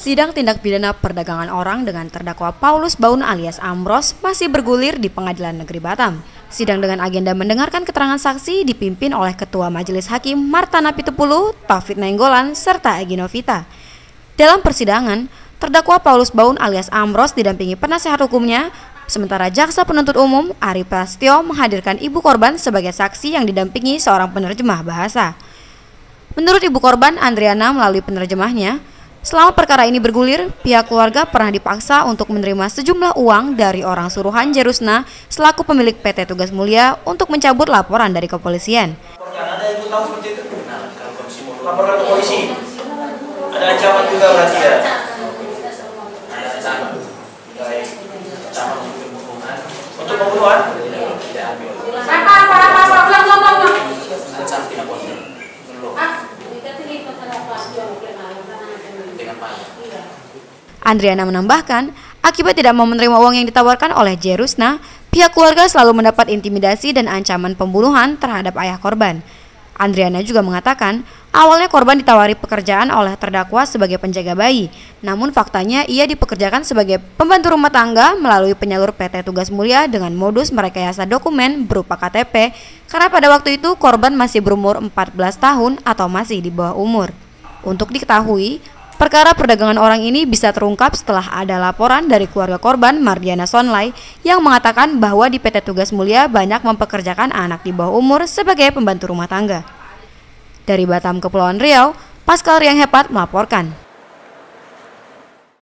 Sidang tindak pidana perdagangan orang dengan terdakwa Paulus Baun alias Amros masih bergulir di Pengadilan Negeri Batam. Sidang dengan agenda mendengarkan keterangan saksi dipimpin oleh Ketua Majelis Hakim Martana Pitupulu, Taufik Nainggolan, serta Egy Novita. Dalam persidangan, terdakwa Paulus Baun alias Amros didampingi penasehat hukumnya, sementara jaksa penuntut umum Ari Prasetyo menghadirkan ibu korban sebagai saksi yang didampingi seorang penerjemah bahasa. Menurut ibu korban Andriana melalui penerjemahnya, selama perkara ini bergulir, pihak keluarga pernah dipaksa untuk menerima sejumlah uang dari orang suruhan Jerusna selaku pemilik PT Tugas Mulia untuk mencabut laporan dari kepolisian. Ada ibu tahu seperti itu? Nah, kalau polisi mau laporkan ke polisi, ada ancaman juga berarti ya? Ada ancaman. Baik, ancaman untuk pembunuhan. Untuk pembunuhan? Tidak ambil. Ancaman tidak boleh. Belum. Andriana menambahkan, akibat tidak mau menerima uang yang ditawarkan oleh Jerusna, pihak keluarga selalu mendapat intimidasi dan ancaman pembunuhan terhadap ayah korban. Andriana juga mengatakan, awalnya korban ditawari pekerjaan oleh terdakwa sebagai penjaga bayi, namun faktanya ia dipekerjakan sebagai pembantu rumah tangga melalui penyalur PT Tugas Mulia dengan modus merekayasa dokumen berupa KTP, karena pada waktu itu korban masih berumur 14 tahun atau masih di bawah umur. Untuk diketahui, perkara perdagangan orang ini bisa terungkap setelah ada laporan dari keluarga korban Mardiana Sonlai yang mengatakan bahwa di PT Tugas Mulia banyak mempekerjakan anak di bawah umur sebagai pembantu rumah tangga. Dari Batam, Kepulauan Riau, Pascal Riang Hepat melaporkan.